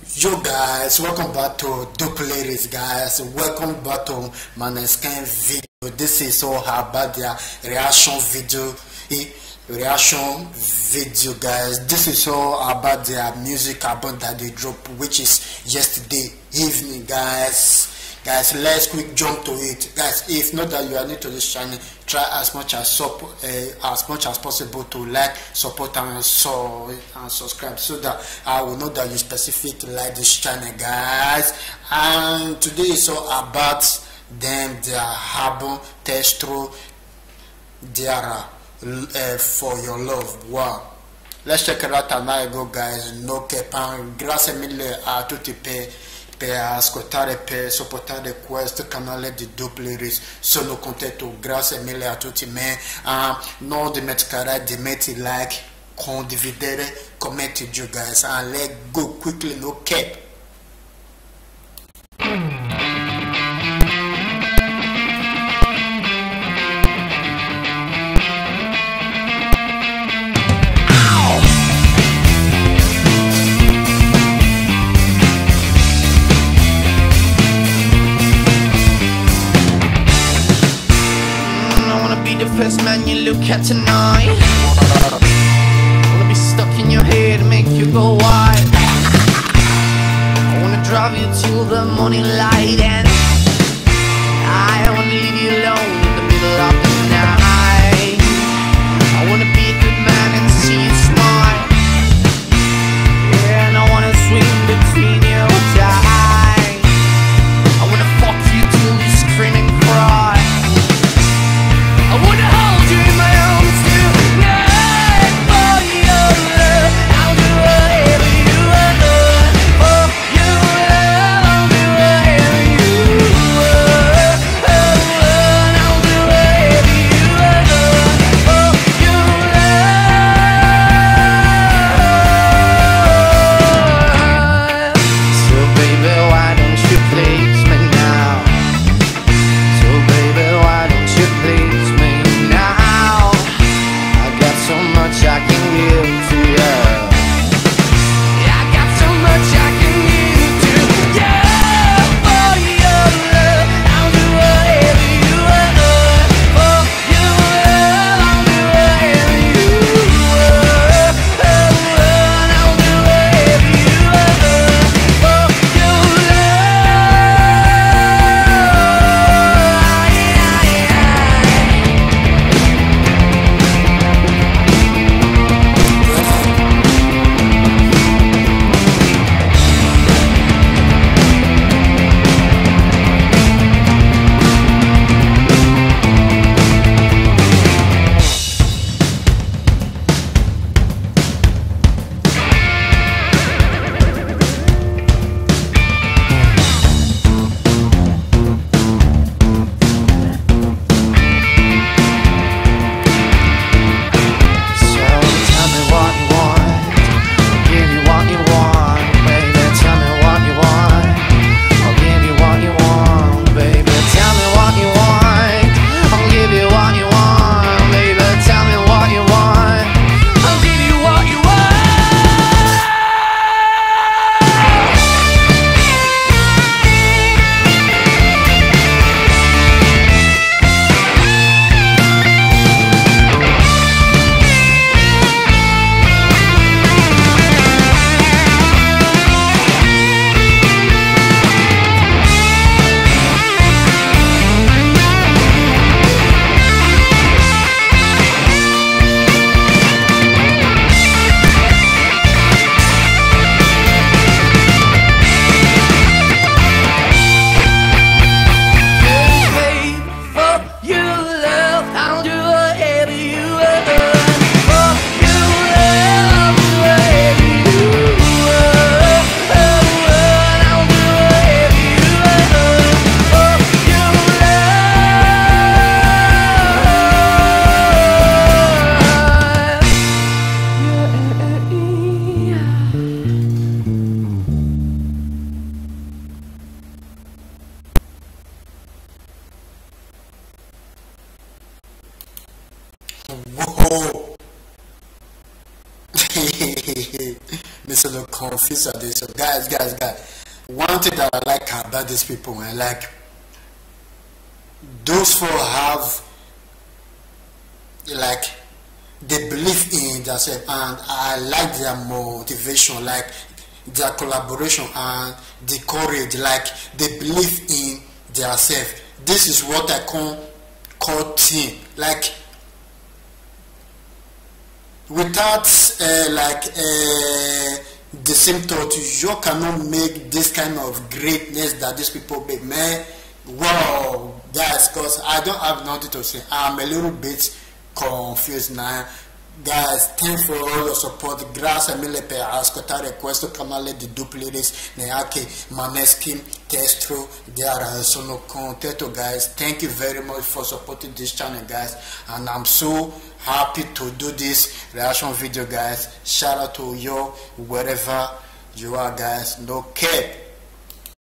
Yo guys, welcome back to Dupliris guys. Welcome back to Maneskin video. This is all about their reaction video. Guys. This is all about their music album that they dropped, which is yesterday evening guys. Guys, let's quick jump to it. Guys, if not that you are new to this channel, try as much as possible to like, support and subscribe, so that I will know that you specifically like this channel guys. And today is all about them, their album Testro Diara for your love. Wow, let's check it out and I go guys. No cap, grazie mille a tutti per ascoltare, per supportare questo canale di Dupliris. Sono contento, grazie mille a tutti. Non dimenticare di mettere like, condividere, commenti giù guys, and let's go quickly, no cap. First man you look at tonight, wanna be stuck in your head and make you go wild. I wanna drive you till the morning light, and I wanna leave you alone in the middle of the night. I wanna be a good man and see you smile, yeah, and I wanna swim between your thighs. I wanna fuck you till you scream and cry. I wanna hold you in my arms tonight for your love. I'll do whatever you want for your love. I'll do whatever you want. I confused at this. So guys, one thing that I like about these people, man, like those four have, like, they believe in themselves, and I like their motivation, like their collaboration and the courage, like they believe in themselves. This is what I call team. Like without the same thought, you cannot make this kind of greatness that these people make, man. Wow, guys, because I don't have nothing to say. I'm a little bit confused now. Guys, thanks for all your support. Grazie mille per ascoltare questo canale di Dupliris, neanche Maneskin, Testro, sono contento, guys. Thank you very much for supporting this channel, guys, and I'm so happy to do this reaction video, guys. Shout out to you wherever you are, guys. No cap.